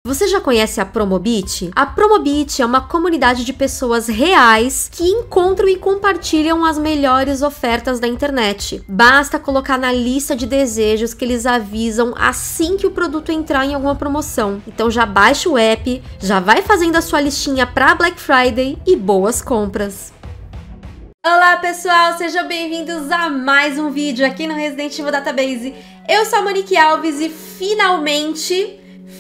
Você já conhece a Promobit? A Promobit é uma comunidade de pessoas reais que encontram e compartilham as melhores ofertas da internet. Basta colocar na lista de desejos que eles avisam assim que o produto entrar em alguma promoção. Então já baixa o app, já vai fazendo a sua listinha para Black Friday e boas compras! Olá pessoal, sejam bem-vindos a mais um vídeo aqui no Resident Evil Database. Eu sou a Monique Alves e finalmente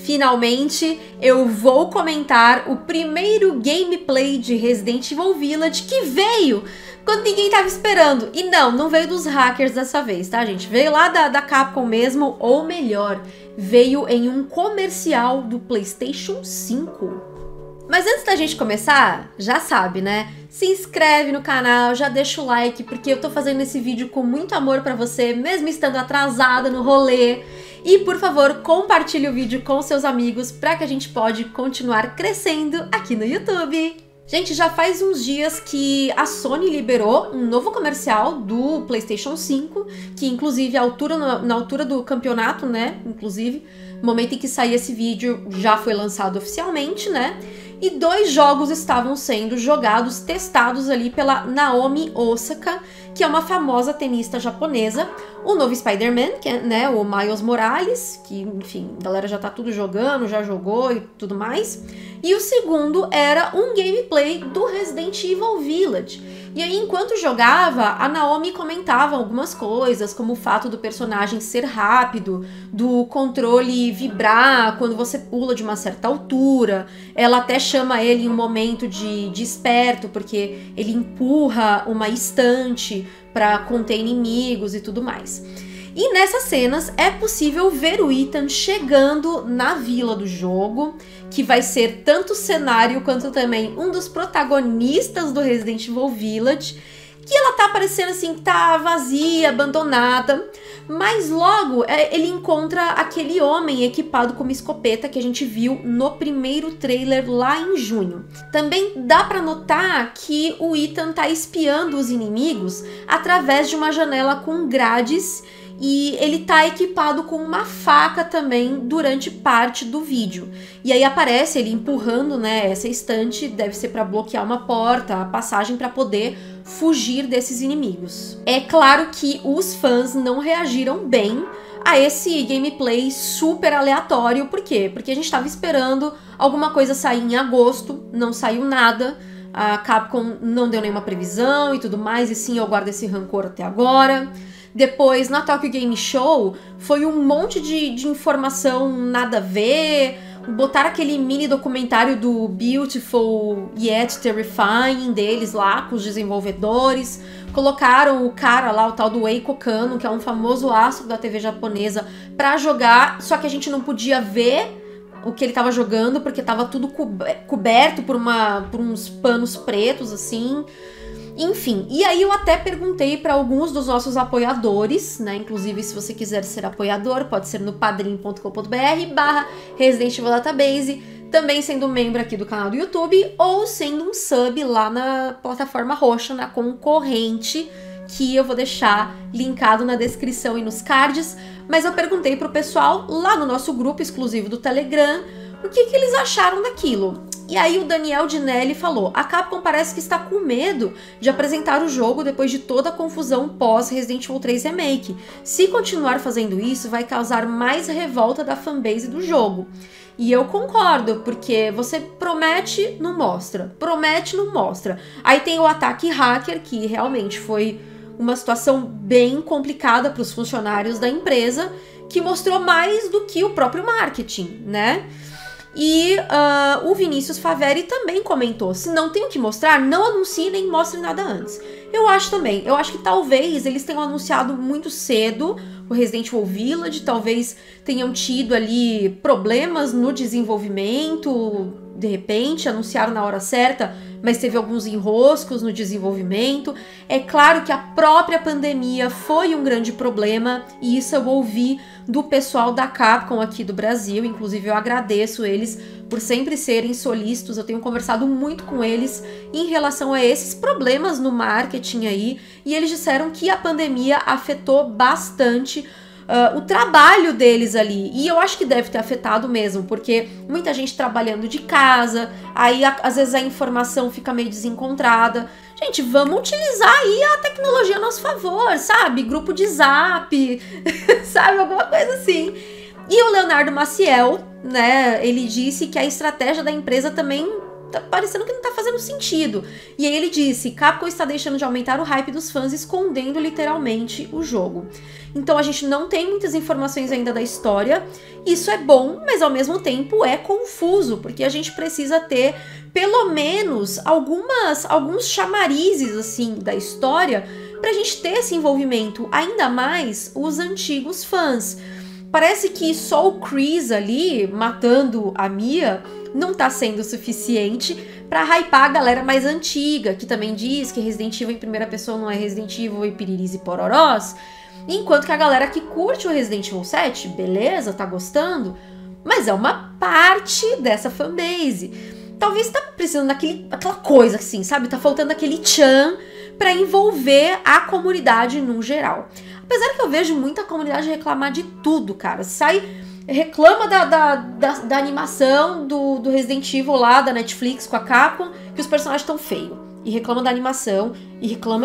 eu vou comentar o primeiro gameplay de Resident Evil Village que veio quando ninguém tava esperando. E não veio dos hackers dessa vez, tá, gente? Veio lá da Capcom mesmo, ou melhor, veio em um comercial do PlayStation 5. Mas antes da gente começar, já sabe, né? Se inscreve no canal, já deixa o like, porque eu tô fazendo esse vídeo com muito amor pra você, mesmo estando atrasada no rolê. E, por favor, compartilhe o vídeo com seus amigos pra que a gente pode continuar crescendo aqui no YouTube. Gente, já faz uns dias que a Sony liberou um novo comercial do PlayStation 5, que inclusive na altura do campeonato, né? Inclusive, no momento em que sair esse vídeo, já foi lançado oficialmente, né? E 2 jogos estavam sendo jogados, testados ali pela Naomi Osaka, que é uma famosa tenista japonesa. O novo Spider-Man, que é, né, o Miles Morales, que, enfim, a galera já tá tudo jogando, já jogou e tudo mais. E o segundo era um gameplay do Resident Evil Village. E aí, enquanto jogava, a Naomi comentava algumas coisas, como o fato do personagem ser rápido, do controle vibrar quando você pula de uma certa altura. Ela até chama ele em um momento de esperto, porque ele empurra uma estante para conter inimigos e tudo mais. E nessas cenas é possível ver o Ethan chegando na vila do jogo, que vai ser tanto cenário quanto também um dos protagonistas do Resident Evil Village, que ela tá parecendo assim, tá vazia, abandonada, mas logo ele encontra aquele homem equipado com uma escopeta que a gente viu no primeiro trailer lá em junho. Também dá pra notar que o Ethan tá espiando os inimigos através de uma janela com grades, e ele tá equipado com uma faca também durante parte do vídeo. E aí aparece ele empurrando, né, essa estante, deve ser para bloquear uma porta, a passagem para poder fugir desses inimigos. É claro que os fãs não reagiram bem a esse gameplay super aleatório. Por quê? Porque a gente tava esperando alguma coisa sair em agosto, não saiu nada. A Capcom não deu nenhuma previsão e tudo mais, e sim, eu guardo esse rancor até agora. Depois, na Tokyo Game Show, foi um monte de informação nada a ver. Botaram aquele mini documentário do Beautiful Yet Terrifying deles lá, com os desenvolvedores. Colocaram o cara lá, o tal do Eiko Kano, que é um famoso astro da TV japonesa, pra jogar, só que a gente não podia ver o que ele tava jogando, porque tava tudo coberto por uns panos pretos, assim. Enfim, e aí eu até perguntei para alguns dos nossos apoiadores, né? Inclusive, se você quiser ser apoiador, pode ser no padrim.com.br/Resident Evil Database, também sendo membro aqui do canal do YouTube, ou sendo um sub lá na plataforma roxa, na concorrente, que eu vou deixar linkado na descrição e nos cards. Mas eu perguntei pro pessoal lá no nosso grupo exclusivo do Telegram o que eles acharam daquilo. E aí o Daniel Dinelli falou: a Capcom parece que está com medo de apresentar o jogo depois de toda a confusão pós Resident Evil 3 Remake. Se continuar fazendo isso, vai causar mais revolta da fanbase do jogo. E eu concordo, porque você promete, não mostra. Promete, não mostra. Aí tem o ataque hacker, que realmente foi uma situação bem complicada para os funcionários da empresa, que mostrou mais do que o próprio marketing, né? E o Vinícius Faveri também comentou: se não tem o que mostrar, não anuncie nem mostre nada antes. Eu acho também, eu acho que talvez eles tenham anunciado muito cedo o Resident Evil Village, talvez tenham tido ali problemas no desenvolvimento, de repente anunciaram na hora certa, mas teve alguns enroscos no desenvolvimento. É claro que a própria pandemia foi um grande problema, e isso eu ouvi do pessoal da Capcom aqui do Brasil. Inclusive eu agradeço eles por sempre serem solícitos, eu tenho conversado muito com eles em relação a esses problemas no marketing aí, e eles disseram que a pandemia afetou bastante o trabalho deles ali. E eu acho que deve ter afetado mesmo, porque muita gente trabalhando de casa, aí às vezes a informação fica meio desencontrada. Gente, vamos utilizar aí a tecnologia a nosso favor, sabe? Grupo de zap, sabe? Alguma coisa assim. E o Leonardo Maciel, né, ele disse que a estratégia da empresa também tá parecendo que não tá fazendo sentido. E aí ele disse, Capcom está deixando de aumentar o hype dos fãs, escondendo literalmente o jogo. Então a gente não tem muitas informações ainda da história. Isso é bom, mas ao mesmo tempo é confuso, porque a gente precisa ter pelo menos alguns chamarizes assim da história pra gente ter esse envolvimento, ainda mais os antigos fãs. Parece que só o Chris ali matando a Mia não tá sendo suficiente pra hypar a galera mais antiga, que também diz que Resident Evil em primeira pessoa não é Resident Evil e piriris e pororós, enquanto que a galera que curte o Resident Evil 7, beleza, tá gostando, mas é uma parte dessa fanbase. Talvez tá precisando daquela coisa assim, sabe? Tá faltando aquele tchan pra envolver a comunidade no geral. Apesar que eu vejo muita comunidade reclamar de tudo, cara. Reclama da animação do Resident Evil lá, da Netflix com a Capcom, que os personagens estão feios. E reclama da animação, e reclama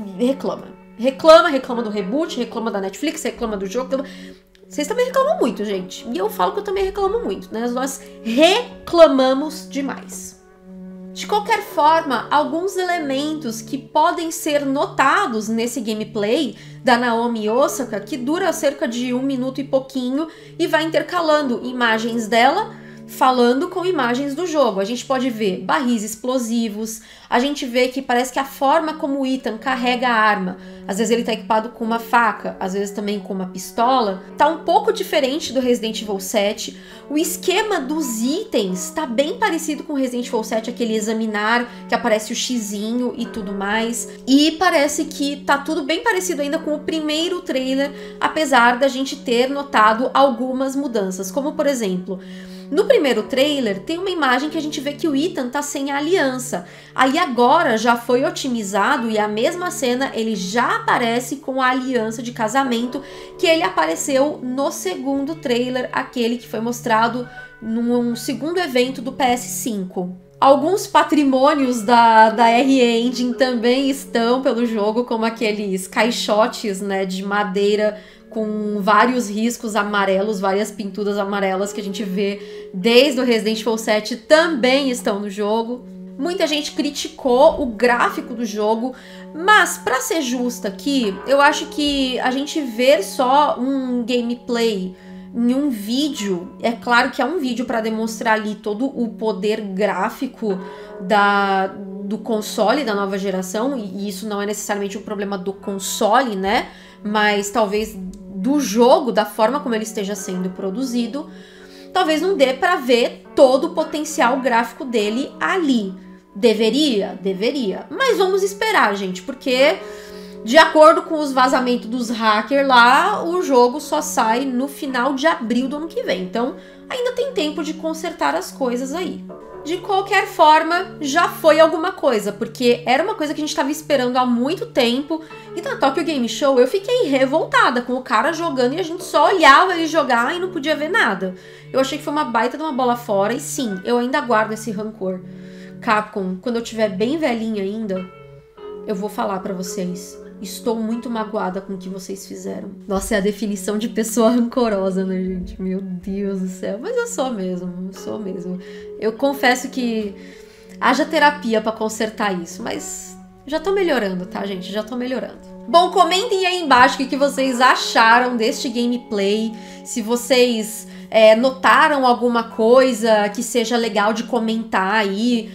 do reboot, reclama da Netflix, reclama do jogo. Vocês também reclamam muito, gente. E eu falo que eu também reclamo muito, né? Nós reclamamos demais. De qualquer forma, alguns elementos que podem ser notados nesse gameplay da Naomi Osaka, que dura cerca de 1 minuto e pouquinho e vai intercalando imagens dela falando com imagens do jogo. A gente pode ver barris explosivos, a gente vê que parece que a forma como o Ethan carrega a arma, às vezes ele tá equipado com uma faca, às vezes também com uma pistola, tá um pouco diferente do Resident Evil 7. O esquema dos itens tá bem parecido com o Resident Evil 7, aquele examinar, que aparece o xizinho e tudo mais. E parece que tá tudo bem parecido ainda com o primeiro trailer, apesar da gente ter notado algumas mudanças, como por exemplo, no primeiro trailer, tem uma imagem que a gente vê que o Ethan tá sem a aliança. Aí agora já foi otimizado e a mesma cena ele já aparece com a aliança de casamento que ele apareceu no segundo trailer, aquele que foi mostrado num segundo evento do PS5. Alguns patrimônios da R-Engine também estão pelo jogo, como aqueles caixotes, né, de madeira com vários riscos amarelos, várias pinturas amarelas que a gente vê desde o Resident Evil 7 também estão no jogo. Muita gente criticou o gráfico do jogo, mas pra ser justa aqui, eu acho que a gente ver só um gameplay em um vídeo, é claro que é um vídeo para demonstrar ali todo o poder gráfico do console da nova geração, e isso não é necessariamente um problema do console, né? Mas talvez do jogo, da forma como ele esteja sendo produzido, talvez não dê para ver todo o potencial gráfico dele ali. Deveria? Deveria. Mas vamos esperar, gente, porque de acordo com os vazamentos dos hackers lá, o jogo só sai no final de abril do ano que vem. Então, ainda tem tempo de consertar as coisas aí. De qualquer forma, já foi alguma coisa, porque era uma coisa que a gente estava esperando há muito tempo. E na Tokyo Game Show eu fiquei revoltada com o cara jogando e a gente só olhava ele jogar e não podia ver nada. Eu achei que foi uma baita de uma bola fora e sim, eu ainda guardo esse rancor. Capcom, quando eu tiver bem velhinha ainda, eu vou falar pra vocês. Estou muito magoada com o que vocês fizeram. Nossa, é a definição de pessoa rancorosa, né, gente? Meu Deus do céu. Mas eu sou mesmo, Eu confesso que haja terapia pra consertar isso, mas já tô melhorando, tá, gente? Já tô melhorando. Bom, comentem aí embaixo o que vocês acharam deste gameplay. Se vocês notaram alguma coisa que seja legal de comentar aí,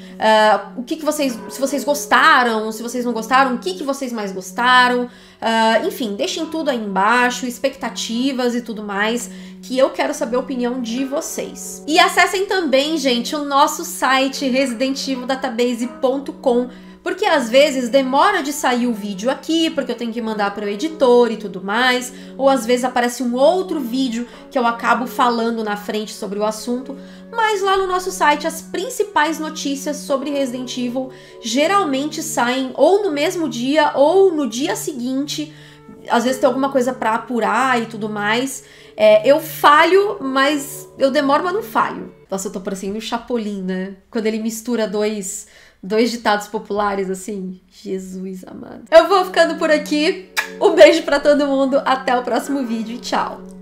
se vocês gostaram, se vocês não gostaram, o que vocês mais gostaram, enfim, deixem tudo aí embaixo, expectativas e tudo mais, que eu quero saber a opinião de vocês. E acessem também, gente, o nosso site residentevildataBase.com, porque às vezes demora de sair o vídeo aqui, porque eu tenho que mandar para o editor e tudo mais, ou às vezes aparece um outro vídeo que eu acabo falando na frente sobre o assunto, mas lá no nosso site as principais notícias sobre Resident Evil geralmente saem ou no mesmo dia ou no dia seguinte, às vezes tem alguma coisa pra apurar e tudo mais. Eu falho, mas eu demoro, mas não falho. Nossa, eu tô parecendo o Chapolin, né? Quando ele mistura dois ditados populares, assim. Jesus amado. Eu vou ficando por aqui. Um beijo pra todo mundo. Até o próximo vídeo e tchau.